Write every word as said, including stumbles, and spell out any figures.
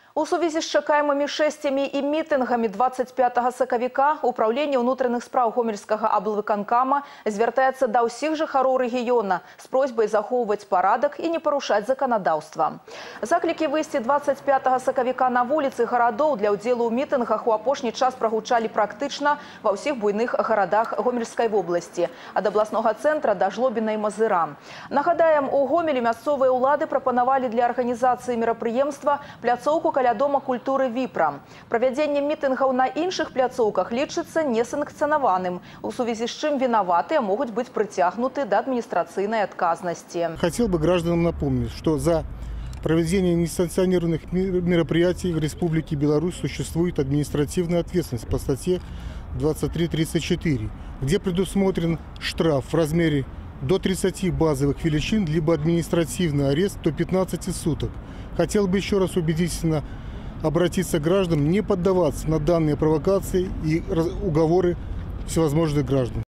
У сувязі з чакаемымі шэсцямі і мітынгамі двадцать пятага сакавіка Управление ўнутраных спраў Гомельскага аблвыканкама звяртаецца да ўсіх жыхароў рэгіёна з просьбай захоўваць парадак і не парушаць заканадаўства. Заклікі выйсці двадцать пятага сакавіка на вуліцы гарадоў для ўдзелу ў мітынгах у апошні час прагучалі практычна ва ўсіх буйных гарадах Гомельскай вобласці, ад абласнога цэнтра да Жлобіна і Мазыра. Нагадаем, у Гомелі мясцовыя ўлады прапанавалі для арганізацыі мерапрыемства пляцоўку каля Дома культуры Віпра. Правядзенне мітынгаў на іншых пляцоўках лічыцца несанкцыянаваным, у сувязі з чым вінаватыя могуць быць прыцягнуты да административной отказности. Хотел бы гражданам напомнить, что за проведение несанкционированных мероприятий в Республике Беларусь существует административная ответственность по статье двадцать три тридцать четыре, где предусмотрен штраф в размере до тридцати базовых величин, либо административный арест до пятнадцати суток. Хотел бы еще раз убедительно обратиться к гражданам не поддаваться на данные провокации и уговоры всевозможных граждан.